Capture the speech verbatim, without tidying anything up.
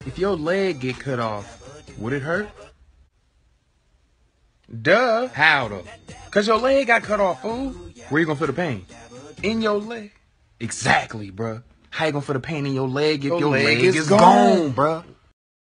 If your leg get cut off, would it hurt? Duh. How though? Cause your leg got cut off, fool. Where you gonna feel the pain? In your leg. Exactly, bruh. How you gonna feel the pain in your leg if your, your leg, leg is, is gone, gone bruh?